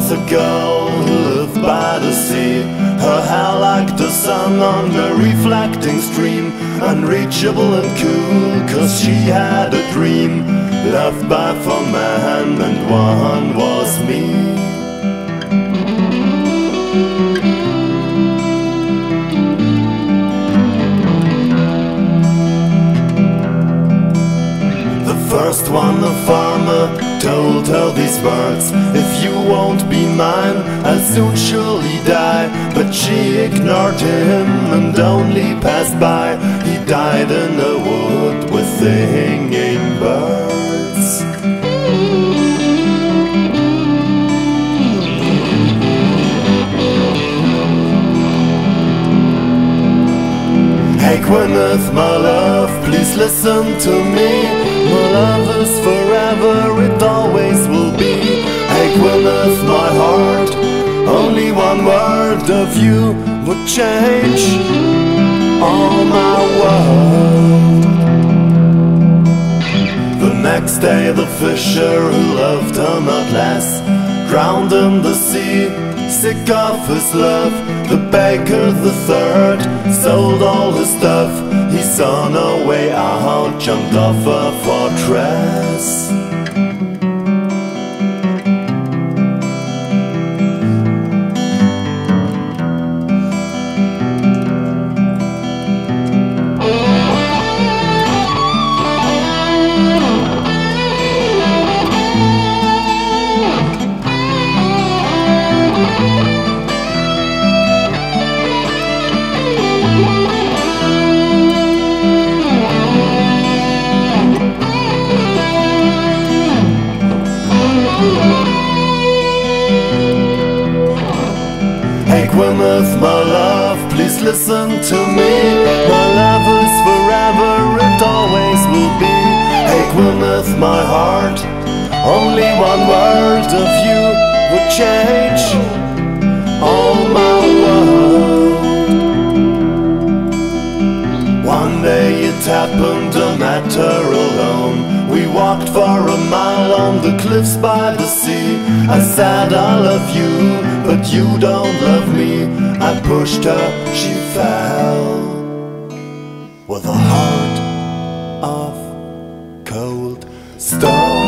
was a girl who lived by the sea. Her hair like the sun on the reflecting stream, unreachable and cool, 'cause she had a dream. Loved by 4 men and one was me. First one, a farmer, told her these words: if you won't be mine, I'll soon surely die. But she ignored him and only passed by. He died in a wood with singing birds. Hey Gwynneth, my love, please listen to me. My love is forever, it always will be. Hey Gwynneth, my heart, only one word of you would change all my world. The next day the fisher who loved her not less drowned in the sea, sick of his love. The baker, the third, sold all his stuff. He saw no way out, jumped off a fortress. Hey Gwynneth, my love, please listen to me. My love is forever, it always will be. Hey Gwynneth, my heart, only one word of you would change all my world. One day it happened, I met her alone. We walked for a mile on the cliffs by the sea. I said I love you, but you don't love me. I pushed her, she fell with a heart of cold stone.